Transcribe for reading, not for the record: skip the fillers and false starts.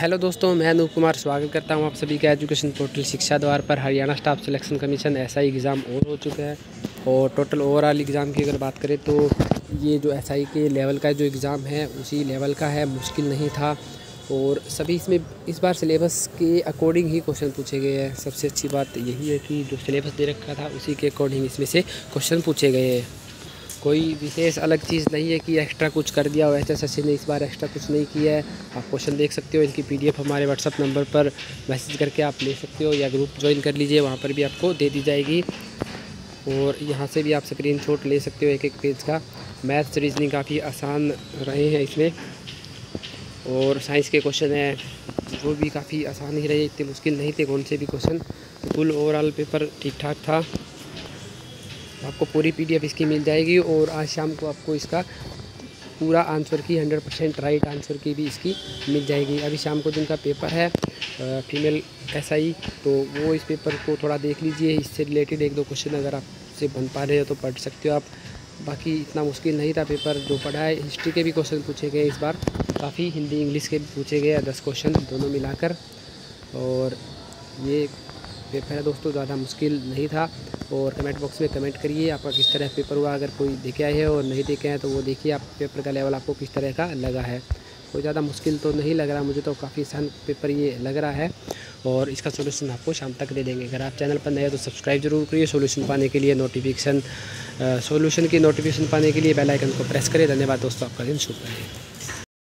Hello दोस्तों, मैं अनूप कुमार स्वागत करता हूं आप सभी का एजुकेशन पोर्टल शिक्षा द्वार पर। Haryana staff selection commission SI exam और हो चुका है और टोटल ओवरऑल एग्ज़ाम की अगर बात करें तो ये जो एसआई के लेवल का जो एग्ज़ाम है उसी लेवल का है, मुश्किल नहीं था। और सभी इसमें इस बार सिलेबस के अकॉर्डिंग ही क्वेश्चन पूछे गए हैं। सबसे अच्छी बात यही है कि जो सिलेबस दे रखा था उसी के अकॉर्डिंग इसमें से क्वेश्चन पूछे गए हैं। कोई विशेष अलग चीज़ नहीं है कि एक्स्ट्रा कुछ कर दिया हो। एचएसएससी ने इस बार एक्स्ट्रा कुछ नहीं किया है। आप क्वेश्चन देख सकते हो, इनकी पीडीएफ हमारे व्हाट्सअप नंबर पर मैसेज करके आप ले सकते हो या ग्रुप ज्वाइन कर लीजिए, वहाँ पर भी आपको दे दी जाएगी। और यहाँ से भी आप स्क्रीनशॉट ले सकते हो एक एक पेज का। मैथ्स रीजनिंग काफ़ी आसान रहे हैं इसमें, और साइंस के क्वेश्चन हैं वो भी काफ़ी आसान ही रहे, इतने मुश्किल नहीं थे कौन से भी क्वेश्चन। तो कुल ओवरऑल पेपर ठीक ठाक था। आपको पूरी पीडीएफ इसकी मिल जाएगी और आज शाम को आपको इसका पूरा आंसर की 100% राइट आंसर की भी इसकी मिल जाएगी। अभी शाम को जिनका पेपर है फीमेल एसआई, तो वो इस पेपर को थोड़ा देख लीजिए। इससे रिलेटेड एक दो क्वेश्चन अगर आपसे बन पा रहे हो तो पढ़ सकते हो आप। बाकी इतना मुश्किल नहीं था पेपर जो पढ़ा है। हिस्ट्री के भी क्वेश्चन पूछे गए इस बार काफ़ी, हिंदी इंग्लिश के भी पूछे गए 10 क्वेश्चन दोनों मिलाकर। और ये पेपर है दोस्तों, ज़्यादा मुश्किल नहीं था। और कमेंट बॉक्स में कमेंट करिए आपका किस तरह पेपर हुआ। अगर कोई देखे आए हैं और नहीं देखे हैं तो वो देखिए आप पेपर का लेवल आपको किस तरह का लगा है। कोई ज़्यादा मुश्किल तो नहीं लग रहा मुझे, तो काफ़ी आसान पेपर ये लग रहा है। और इसका सोल्यूशन आपको शाम तक दे देंगे। अगर आप चैनल पर नए हो तो सब्सक्राइब जरूर करिए। सोल्यूशन पाने के लिए सोल्यूशन की नोटिफिकेशन पाने के लिए बेल आइकन को प्रेस करिए। धन्यवाद दोस्तों, आपका दिन शुभ रहे।